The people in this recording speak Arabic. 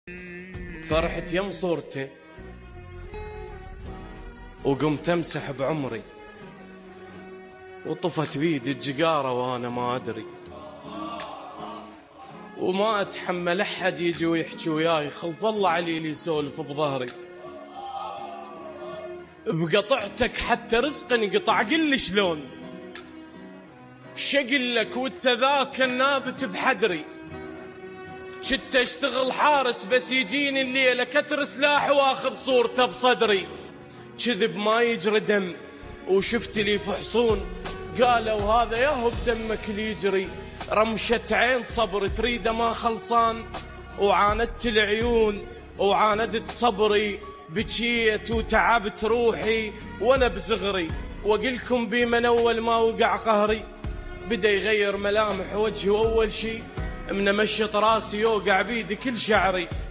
فرحت يم صورته وقمت امسح بعمري، وطفت بيدي الجقارة وانا ما ادري، وما اتحمل احد يجي ويحكي وياي، خلف الله علي اللي يسولف بظهري. بقطعتك حتى رزق انقطع، قل لي شلون شقلك وانت ذاك النابت بحدري. شت اشتغل حارس بس يجيني الليلة كتر سلاح واخذ صورته بصدري. كذب ما يجري دم وشفت لي فحصون، قالوا هذا ياهو بدمك اللي يجري. رمشة عين صبر تريده ما خلصان، وعاندت العيون وعاندت صبري. بكيت وتعبت روحي وانا بزغري، وقلكم بي من اول ما وقع قهري. بدا يغير ملامح وجهي واول شي من مشط راسي يوقع بيدي كل شعري.